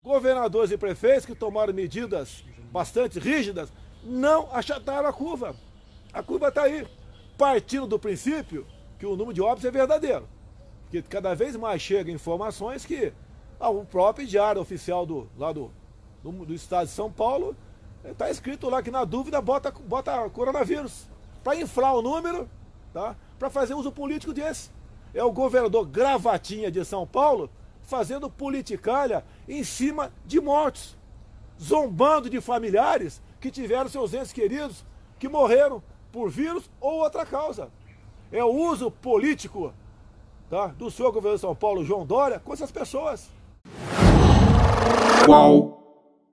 Governadores e prefeitos que tomaram medidas bastante rígidas não achataram a curva. A curva está aí, partindo do princípio que o número de óbitos é verdadeiro. Que cada vez mais chegam informações que o próprio diário oficial do estado de São Paulo está escrito lá que na dúvida bota coronavírus. Para inflar o número, tá? Para fazer uso político desse. É o governador Gravatinha de São Paulo fazendo politicalha em cima de mortos, zombando de familiares que tiveram seus entes queridos que morreram por vírus ou outra causa. É o uso político, tá, do senhor governador de São Paulo, João Dória, com essas pessoas. Qual